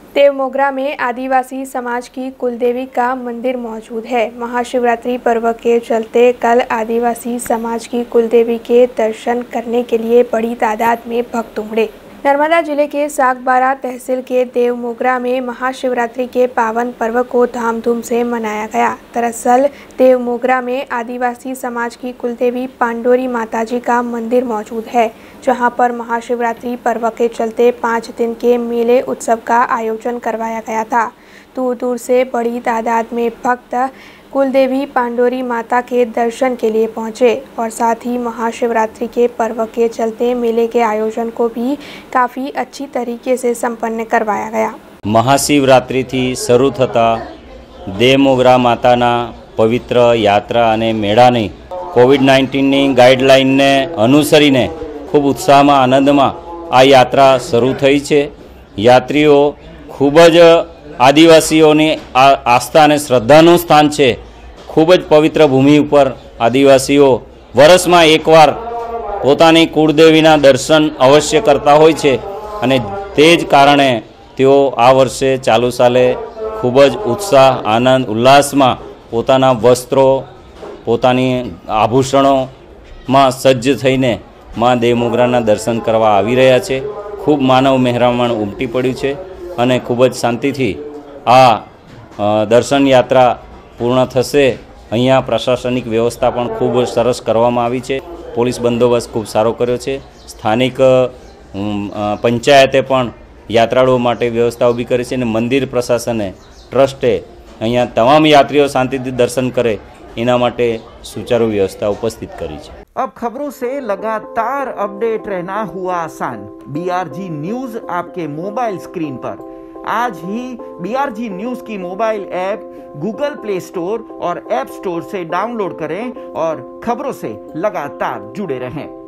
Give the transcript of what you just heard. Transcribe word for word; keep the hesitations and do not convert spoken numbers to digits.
देवमोगरा में आदिवासी समाज की कुलदेवी का मंदिर मौजूद है। महाशिवरात्रि पर्व के चलते कल आदिवासी समाज की कुलदेवी के दर्शन करने के लिए बड़ी तादाद में भक्त उमड़े। नर्मदा जिले के सागबारा तहसील के देवमोगरा में महाशिवरात्रि के पावन पर्व को धामधूम से मनाया गया। दरअसल देवमोगरा में आदिवासी समाज की कुलदेवी पांडोरी माताजी का मंदिर मौजूद है, जहां पर महाशिवरात्रि पर्व के चलते पाँच दिन के मेले उत्सव का आयोजन करवाया गया था। दूर दूर से बड़ी तादाद में भक्त कुलदेवी पांडोरी माता के दर्शन के लिए पहुंचे और साथ ही महाशिवरात्रि के पर्व के चलते मेले के आयोजन को भी काफ़ी अच्छी तरीके से संपन्न करवाया गया। महाशिवरात्रि थी शरू थता देवमोगरा माताना पवित्र यात्रा अने मेळानी कोविड नाइन्टीन नी गाइडलाइन ने अनुसरीने खूब उत्साह में आनंद में आ यात्रा शरू थई छे। यात्रीओ खूब ज आदिवासीओनी आस्था और श्रद्धानु स्थान है। खूब ज पवित्र भूमि पर आदिवासीओ वर्ष में एक बार पोतानी कुलदेवीना दर्शन अवश्य करता होय छे अने तेज कारणे तेओ आ वर्षे चालू साले खूब ज उत्साह आनंद उल्लास में पोताना वस्त्रों पोतानी आभूषणों में सज्ज थईने मां देवमोगराना दर्शन करवा आवी रह्या छे। खूब मानव मेहरामण उमटी पड्युं छे अने खूब ज शांतिथी आ दर्शन यात्रा पूर्ण थशे। अहींया प्रशासनिक व्यवस्था पण खूब सरस करवामां आवी छे। पोलीस बंदोबस्त खूब सारो कर्यो छे। स्थानिक पंचायते पण यात्राळुओ माटे व्यवस्था ऊभी करी छे अने मंदिर प्रशासने ट्रस्टे अहींया तमाम यात्रीओ शांतिथी दर्शन करे एना माटे सुचारू व्यवस्था उपस्थित करी छे। अब खबरों से लगातार अपडेट रहना हुआ आसान। बीआरजी न्यूज आपके मोबाइल स्क्रीन पर आज ही बीआरजी न्यूज की mobile app Google Play Store और ऐप स्टोर से डाउनलोड करें और खबरों से लगातार जुड़े रहें।